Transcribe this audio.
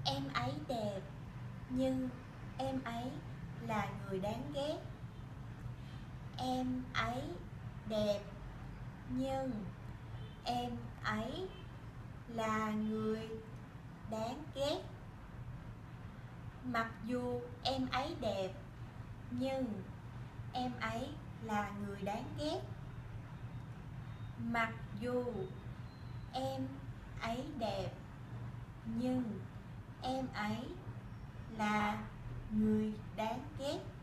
Em ấy đẹp, nhưng em ấy là người đáng ghét. Em ấy đẹp, nhưng em ấy là người đáng ghét. Mặc dù em ấy đẹp, nhưng em ấy là người đáng ghét. Mặc dù em ấy đẹp, nhưng em ấy là người đáng ghét.